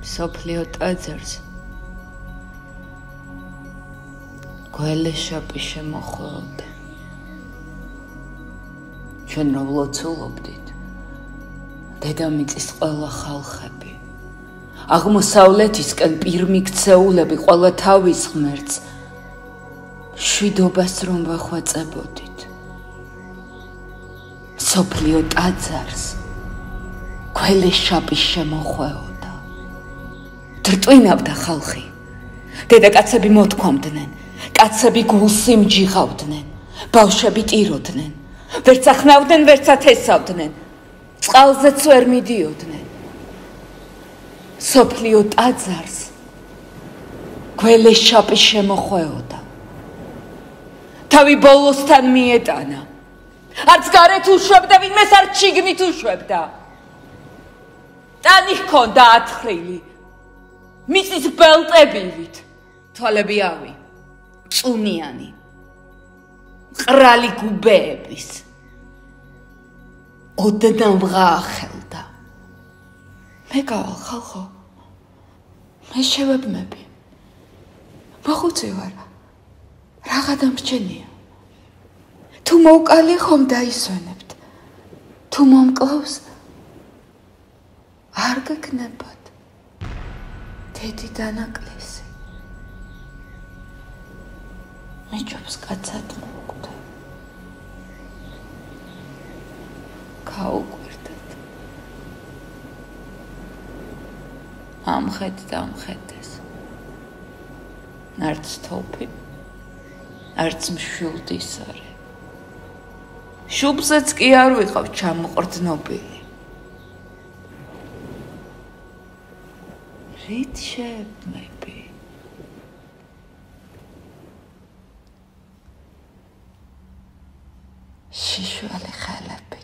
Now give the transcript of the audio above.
სოფლიო ტაძარს გველეშაპი შემოხვეოდა. ჩვენ რომ ლოცულობდით, დედამიწის ყველა ხალხები, აღმოსავლეთისკენ პირმიქცეულები ყველა თავის ღმერთს შვიდობას რომ ვახვაწებოდით. სოფლიო ტაძარს გველეშაპი შემოხვეოდა. დრტვინავდა ხალხი. დედაკაცები მოთქვამდნენ, კაცები გულს იმჯიღავდნენ, ბავშვები ტიროდნენ, ვერც ახნავდნენ, ვერც ათესავდნენ, წყალზეც ვერ მიდიოდნენ. სოფლიო ტაძარს გველეშაპი შემოხვეოდა. თავი ბოლოსთან მიეტანა. არც გარეთ უშვებდა, ვინმეს არც შიგნით უშვებდა. ტანი ჰქონდა ათხრილი, მიწის ბელტებივით, თვალები ავი, წუნიანი, მყრალი გუბეების. ოდნავ ღაახელდა. მე გავალ ხალხო, მე შევებმები. მოხუცი ვარ, რაღა დამრჩენია. თუ მოვკალი ხომ დაისვენებთ, თუ მომკლავს არ გეკნებათ დედი დანაკლისი. მეჯობს კაცად მოკვდა. გაუკვირდეთ. ამხეთ დამხეთეს. არც თოფი, არც მშვილდისარე. შუბზეც კი არ ვიყავ ჩამოყრდნობილი. რით შევებმები? შიშველი ხელებით.